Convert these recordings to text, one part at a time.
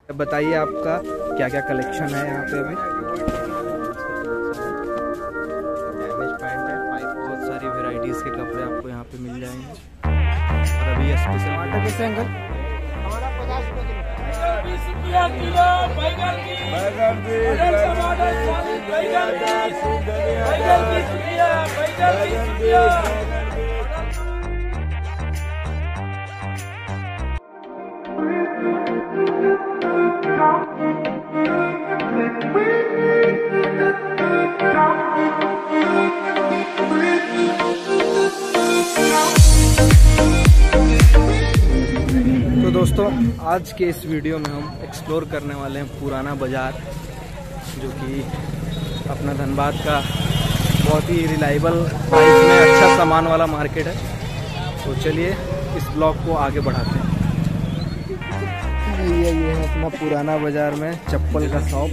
बताइए आपका क्या क्या कलेक्शन है यहाँ पे अभी। डैमेज पैंट है, बहुत सारी वैरायटीज़ के कपड़े आपको यहाँ पे मिल जाएंगे। और अभी स्पेशल टमाटर कैसे अंकल? तो दोस्तों आज के इस वीडियो में हम एक्सप्लोर करने वाले हैं पुराना बाज़ार, जो कि अपना धनबाद का बहुत ही रिलायबल प्राइस में अच्छा सामान वाला मार्केट है। तो चलिए इस ब्लॉग को आगे बढ़ाते हैं। ये है अपना पुराना बाज़ार में चप्पल का शॉप।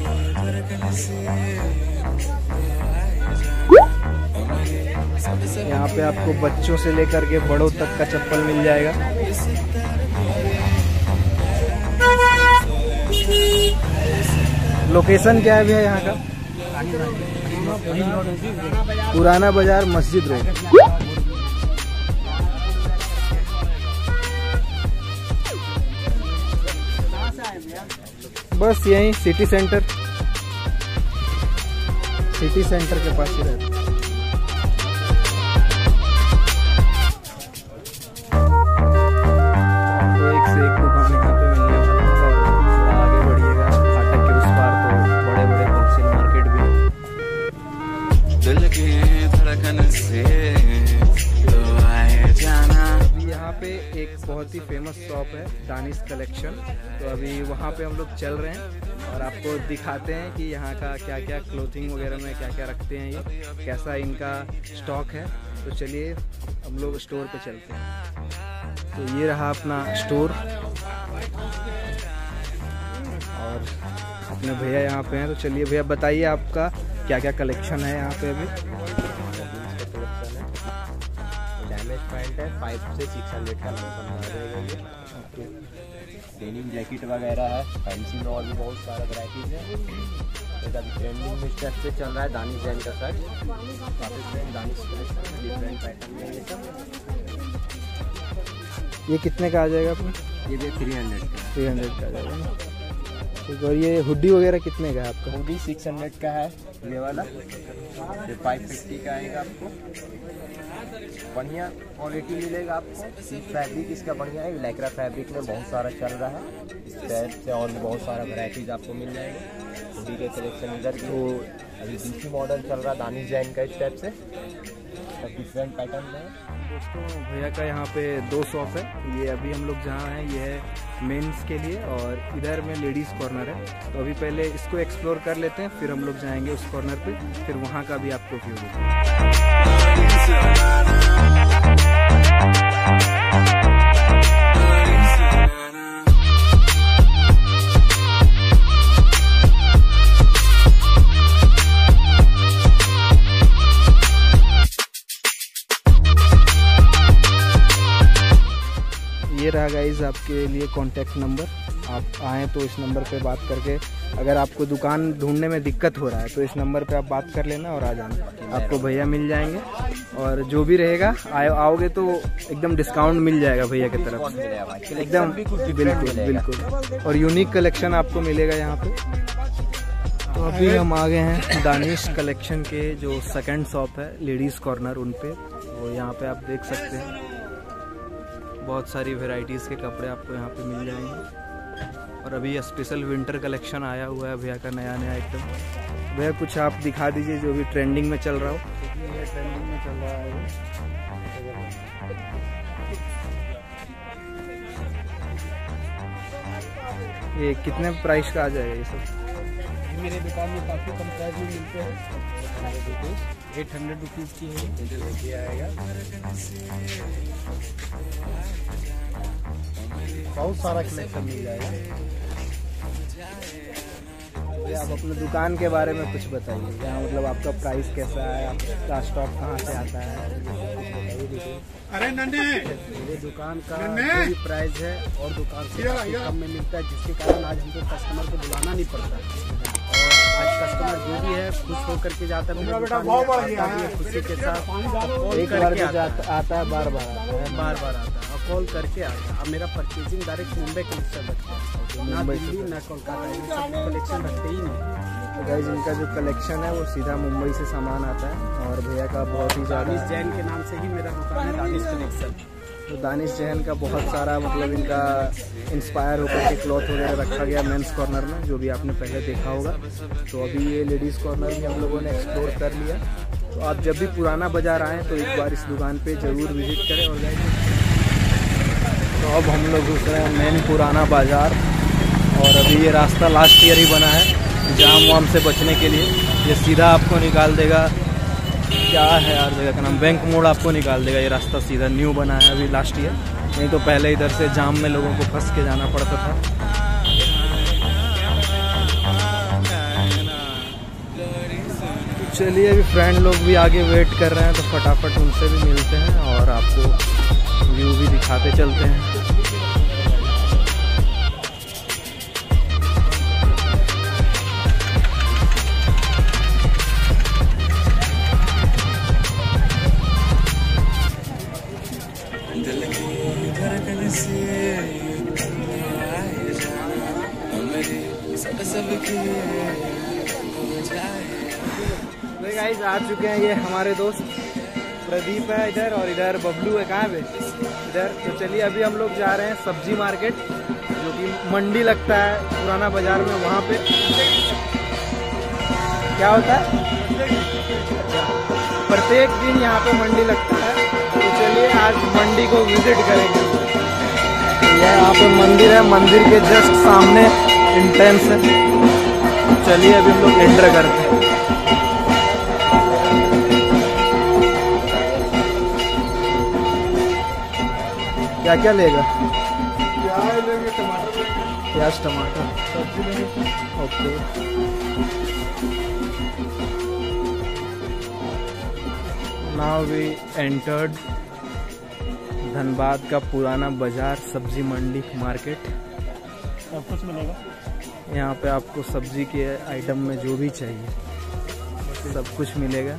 यहाँ पे आपको बच्चों से लेकर के बड़ों तक का चप्पल मिल जाएगा। लोकेशन क्या है भैया यहाँ का? पुराना बाजार मस्जिद रोड। बस यहीं सिटी सेंटर के पास ही रहता है। एक बहुत ही फेमस शॉप है दानिश कलेक्शन। तो अभी वहाँ पे हम लोग चल रहे हैं और आपको दिखाते हैं कि यहाँ का क्या क्या क्लोथिंग वगैरह में क्या क्या रखते हैं, ये कैसा इनका स्टॉक है। तो चलिए हम लोग स्टोर पे चलते हैं। तो ये रहा अपना स्टोर और अपने भैया यहाँ पे हैं। तो चलिए भैया बताइए आपका क्या क्या कलेक्शन है यहाँ पे अभी। डैमेज पैंट है, 5 से 600 का बना देगा ये। डेनिम जैकेट वगैरह है, फैंसी में और भी बहुत सारा वैराइटीज है। एक अभी ट्रेंडिंग में स्टेप पे चल रहा है दानिश जैन का शर्ट, काफी ट्रेंड दानिश डिफरेंट पैटर्न में ये सब। ये कितने का आ जाएगा अपना? ये भी 300 का आ जाएगा ना। ठीक। और ये हुडी वगैरह कितने का है आपका? हुडी 600 का है ये वाला, ये 550 का आएगा आपको। बढ़िया क्वालिटी मिलेगा आपको। फैब्रिक इसका बढ़िया है, लैक्रा फैब्रिक में बहुत सारा चल रहा है। इस टाइप से और बहुत सारा वैरायटीज आपको मिल जाएगा। हुडी के कलेक्शन इधर तो अभी दूसरी मॉडल चल रहा है दानिश जैन का, इस टाइप से सब डिफरेंट पैटर्न में। दोस्तों भैया का यहाँ पे 2 शॉप है। ये अभी हम लोग जहाँ हैं ये है मेंस के लिए और इधर में लेडीज़ कॉर्नर है। तो अभी पहले इसको एक्सप्लोर कर लेते हैं, फिर हम लोग जाएंगे उस कॉर्नर पे, फिर वहाँ का भी आपको व्यू देंगे। ये रहा गाइज आपके लिए कॉन्टैक्ट नंबर। आप आएँ तो इस नंबर पे बात करके, अगर आपको दुकान ढूंढने में दिक्कत हो रहा है तो इस नंबर पे आप बात कर लेना और आ जाना, आपको भैया मिल जाएंगे। और जो भी रहेगा आओगे तो एकदम डिस्काउंट मिल जाएगा भैया की तरफ से, एकदम बिल्कुल। और यूनिक कलेक्शन आपको मिलेगा यहाँ पे। तो अभी हम आ गए हैं दानिश कलेक्शन के जो सेकंड शॉप है लेडीज़ कॉर्नर, उन पे। वो यहाँ पे आप देख सकते हैं बहुत सारी वैरायटीज़ के कपड़े आपको यहाँ पे मिल जाएंगे। और अभी स्पेशल विंटर कलेक्शन आया हुआ है भैया का नया एकदम। भैया कुछ आप दिखा दीजिए जो भी ट्रेंडिंग में चल रहा हो। ये ट्रेंडिंग में चल रहा है ये कितने प्राइस का आ जाएगा ये सब? मेरे दुकान में काफ़ी कम प्राइस में मिलते हैं। 800 रुपीज़ की है, ये आएगा। बहुत सारा कलेक्शन मिल जाएगा। चलिए आप अपने दुकान के बारे में कुछ बताइए, यहाँ मतलब आपका प्राइस कैसा है, आपका स्टॉक कहाँ से आता है? अरे नन्हे, मेरे दुकान का जो भी प्राइस है और दुकान से काफी कम में मिलता है, जिसके कारण आज हमको कस्टमर को बुलाना नहीं पड़ता और आज कस्टमर जो भी है खुश होकर के जाता है मेरे दुकान में, खुशी के साथ एक बार जो आता है बार बार आता है और कॉल करके आता है। अब मेरा परचेजिंग डायरेक्ट मुंबई कलेक्शन रखता है, ना दिल्ली ना कोलकाता, कलेक्शन रखते ही नहीं। तो गाइस इनका जो कलेक्शन है वो सीधा मुंबई से सामान आता है और भैया का बहुत ही ज़्यादा दानिश जैन के नाम से ही मेरा दुकान है, दानिश कलेक्शन। तो दानिश जैन का बहुत सारा मतलब इनका इंस्पायर होकर के क्लॉथ वगैरह रखा गया मेंस कॉर्नर में, जो भी आपने पहले देखा होगा। तो अभी ये लेडीज़ कॉर्नर भी हम लोगों ने एक्सप्लोर कर लिया। तो आप जब भी पुराना बाज़ार आएँ तो एक बार इस दुकान पे ज़रूर विजिट करें। और तो अब हम लोग घुस रहे हैं मेन पुराना बाज़ार और अभी ये रास्ता लास्ट ईयर ही बना है जाम वाम से बचने के लिए। ये सीधा आपको निकाल देगा, क्या है यार जगह का नाम, बैंक मोड़ आपको निकाल देगा। ये रास्ता सीधा न्यू बना है अभी लास्ट ईयर, नहीं तो पहले इधर से जाम में लोगों को फंस के जाना पड़ता था। तो चलिए अभी फ्रेंड लोग भी आगे वेट कर रहे हैं तो फटाफट उनसे भी मिलते हैं और आपको व्यू भी दिखाते चलते हैं। गाइस आ चुके हैं ये हमारे दोस्त प्रदीप है इधर और इधर बबलू है, कहाँ पे इधर। तो चलिए अभी हम लोग जा रहे हैं सब्जी मार्केट, जो कि मंडी लगता है पुराना बाजार में, वहाँ पे क्या होता है प्रत्येक दिन यहाँ पे मंडी लगता है। तो चलिए आज मंडी को विजिट करेंगे। यह यहाँ पे मंदिर है, मंदिर के जस्ट सामने एंट्रेंस है। चलिए अभी हम लोग एंटर करते हैं। क्या क्या लेगा? प्याज लेंगे, टमाटर लेंगे, प्याज टमाटर सब्जी लेंगे। Okay. Now we entered Dhanbad का पुराना बाजार सब्जी मंडी मार्केट। सब कुछ मिलेगा यहाँ पे आपको सब्जी के आइटम में जो भी चाहिए सब कुछ मिलेगा।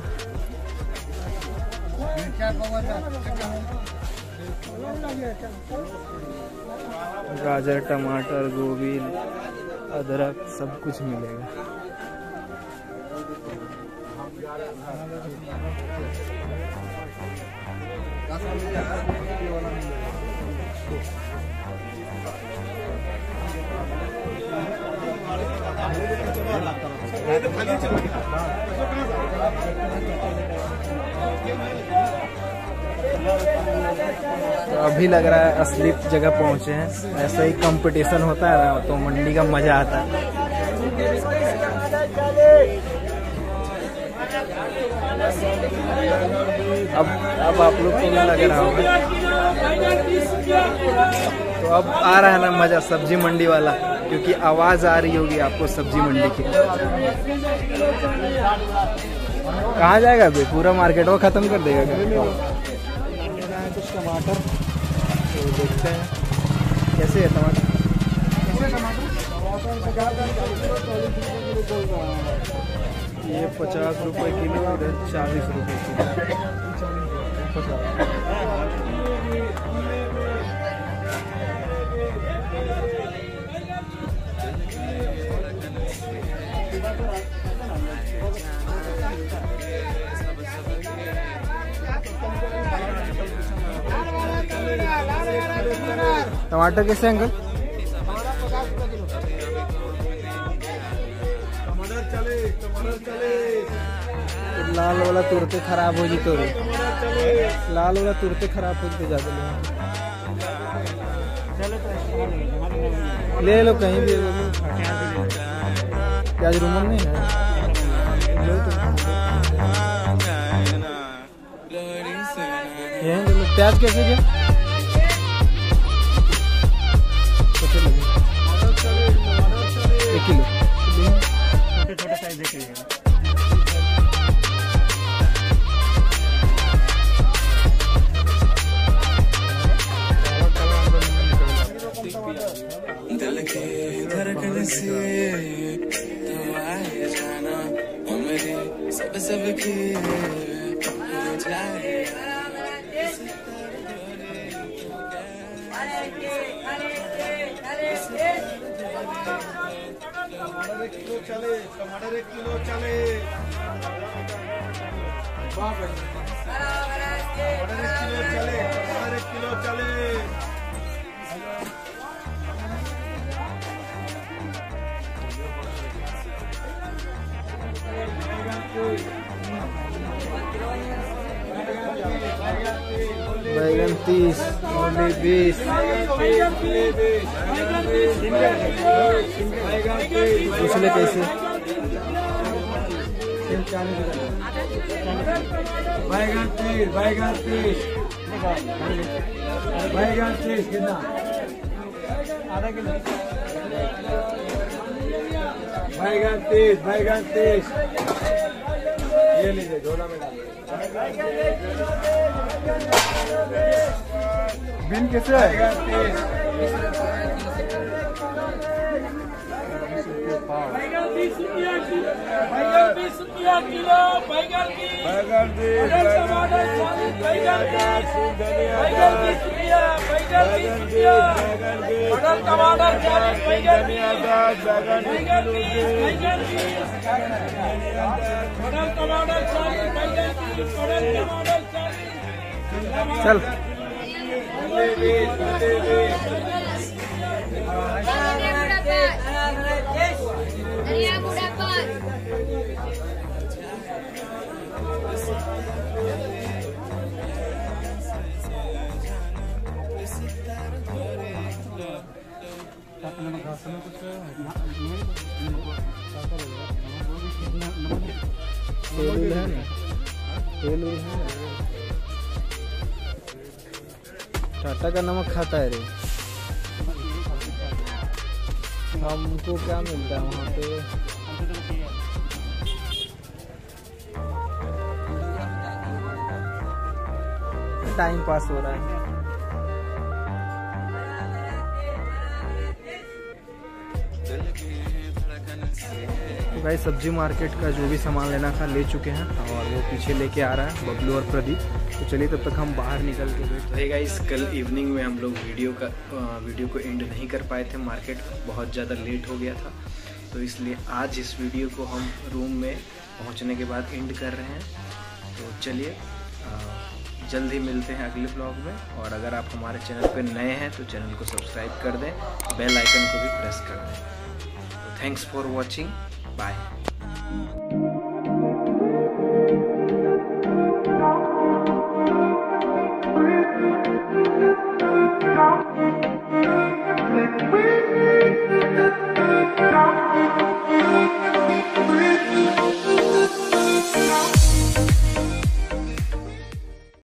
गाजर, टमाटर, गोभी, अदरक सब कुछ मिलेगा। तो अभी लग रहा है असली जगह पहुंचे हैं। ऐसा ही कंपटीशन होता है ना तो मंडी का मजा आता है। अब आप लोग को भी लग रहा होगा। तो अब आ रहा है ना मजा सब्जी मंडी वाला, क्योंकि आवाज आ रही होगी आपको सब्जी मंडी की। कहाँ जाएगा अभी? पूरा मार्केट वो खत्म कर देगा क्या? कुछ टमाटर तो देखते हैं कैसे है टमाटर। ये 50 रुपए किलो, इधर 40 रुपए किलो। टमाटर कैसे अंकल? लाल वाला तुरते खराब हो जी, तो लाल वाला तुरते खराब हो जी, ज्यादा ले लो कहीं भी। प्याज रूमन नहीं है, लो तो प्याज कैसे दिया? कैसे लगे? 1 किलो छोटे छोटे साइज देख लीजिएगा। दिल के धड़कन से तुम्हारे जाना वो मेरे सब के जाए। टमाटर 1 किलो चले, टमाटर 1 किलो चले। टमाटर 1 किलो चले, टमाटर 1 किलो चले। बैगन 30, मूली 20। दूसरे कैसे? बैगन 30 कितना? आधा किलो। बैगन 30 ये लीजिए, झोला में डालिए। बिन कैसे है? बैगन 30 रुपया किलो। बैगन 30 चल तेल है ना, तेल है ना। टाटा का नमक खाता है रे। हमको क्या मिलता है वहाँ पे? टाइम पास हो रहा है। तो भाई सब्जी मार्केट का जो भी सामान लेना था ले चुके हैं और वो पीछे लेके आ रहा है बबलू और प्रदीप। तो चलिए तब तक हम बाहर निकल के बैठते हैं। गाइस कल इवनिंग में हम लोग वीडियो को एंड नहीं कर पाए थे, मार्केट बहुत ज़्यादा लेट हो गया था। तो इसलिए आज इस वीडियो को हम रूम में पहुंचने के बाद एंड कर रहे हैं। तो चलिए जल्द ही मिलते हैं अगले ब्लॉग में। और अगर आप हमारे चैनल पर नए हैं तो चैनल को सब्सक्राइब कर दें, बेल आइकन को भी प्रेस कर दें। Thanks for watching, bye. We'll be right back.